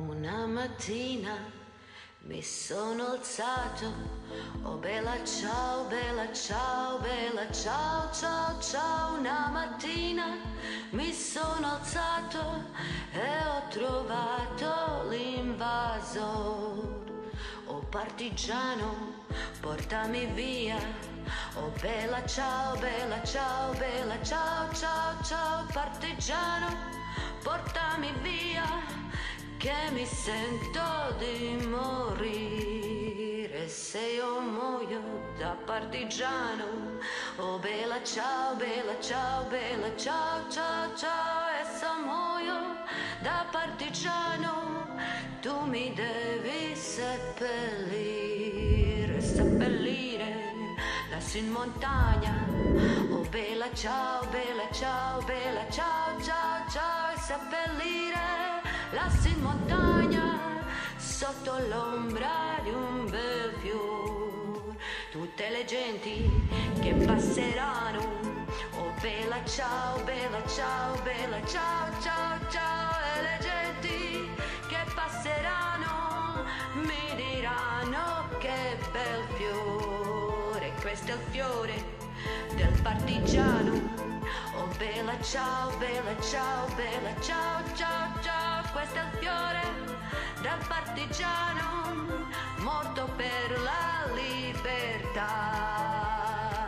Una mattina mi sono alzato, oh bella ciao, bella ciao, bella ciao, ciao, ciao. Una mattina mi sono alzato e ho trovato l'invasor. Oh partigiano, portami via, oh bella ciao, bella ciao, bella ciao, ciao, ciao. Partigiano, portami via, che mi sento di morire. Se io muoio da partigiano, oh bella ciao, bella ciao, bella ciao, ciao, ciao. E se muoio da partigiano, tu mi devi seppellire, seppellire lassù in montagna. Oh bella ciao, bella ciao, bella ciao, ciao, ciao. E seppellire lassù in montagna, sotto l'ombra di un bel fior, tutte le genti che passeranno. Oh bella ciao, bella ciao, bella ciao, ciao, ciao. E le genti che passeranno mi diranno che bel fiore, questo è il fiore del partigiano. Oh bella ciao, bella ciao, bella ciao, ciao, ciao. Questo è il fiore del partigiano morto per la libertà.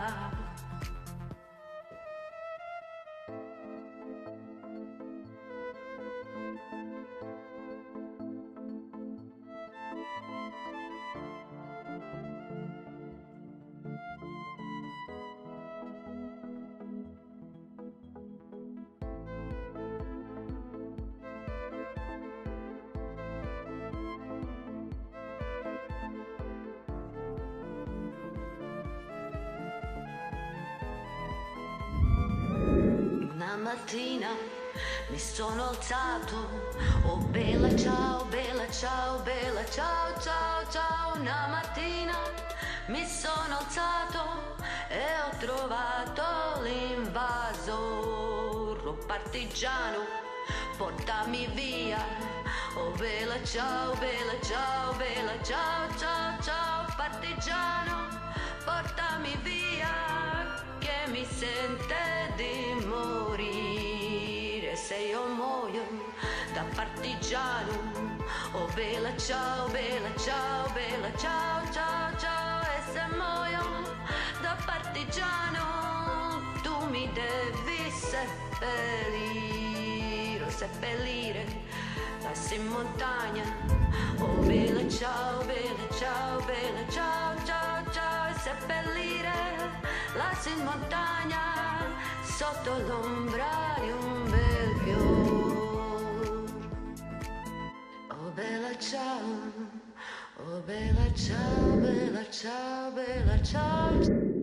Una mattina mi sono alzato, oh bella ciao, bella ciao, bella ciao, ciao, ciao. Una mattina mi sono alzato e ho trovato l'invasor. Oh partigiano, portami via, oh bella ciao, bella ciao, bella ciao, ciao, ciao. Partigiano, portami via, che mi sente di morire. Se io muoio da partigiano, oh bella ciao, bella ciao, bella ciao, ciao, ciao. E se muoio da partigiano, tu mi devi seppellire, seppellire lassù in montagna. Oh bella ciao, bella ciao, bella ciao, ciao, ciao. E seppellire lassù in montagna, sotto l'ombra di un bel fior. Oh bella ciao, oh bella ciao, bella ciao, bella ciao.